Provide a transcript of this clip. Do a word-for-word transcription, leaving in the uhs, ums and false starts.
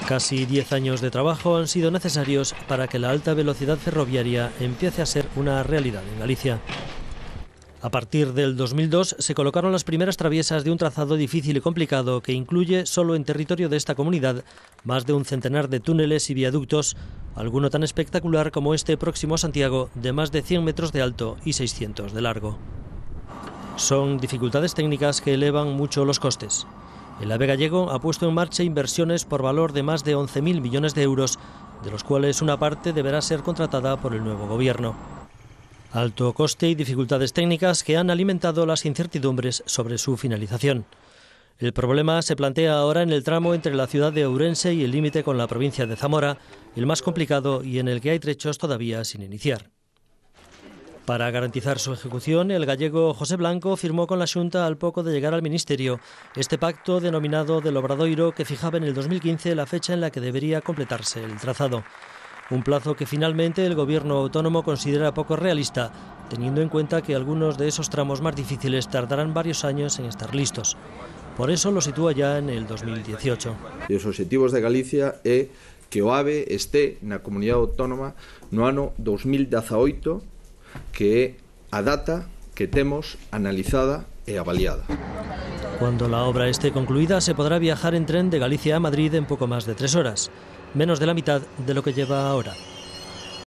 Casi diez años de trabajo han sido necesarios para que la alta velocidad ferroviaria empiece a ser una realidad en Galicia. A partir del dos mil dos se colocaron las primeras traviesas de un trazado difícil y complicado que incluye solo en territorio de esta comunidad más de un centenar de túneles y viaductos, alguno tan espectacular como este próximo a Santiago de más de cien metros de alto y seiscientos de largo. Son dificultades técnicas que elevan mucho los costes. El AVE gallego ha puesto en marcha inversiones por valor de más de once mil millones de euros, de los cuales una parte deberá ser contratada por el nuevo gobierno. Alto coste y dificultades técnicas que han alimentado las incertidumbres sobre su finalización. El problema se plantea ahora en el tramo entre la ciudad de Ourense y el límite con la provincia de Zamora, el más complicado y en el que hay trechos todavía sin iniciar. Para garantizar su ejecución, el gallego José Blanco firmó con la Xunta al poco de llegar al Ministerio este pacto denominado del Obradoiro que fijaba en el dos mil quince la fecha en la que debería completarse el trazado. Un plazo que finalmente el gobierno autónomo considera poco realista, teniendo en cuenta que algunos de esos tramos más difíciles tardarán varios años en estar listos. Por eso lo sitúa ya en el dos mil dieciocho. E os obxectivos de Galicia é que o AVE este na comunidade autónoma no ano dos mil dezaoito, que é a data que temos analizada e avaliada. Cuando la obra esté concluida, se podrá viajar en tren de Galicia a Madrid en poco más de tres horas, menos de la mitad de lo que lleva ahora.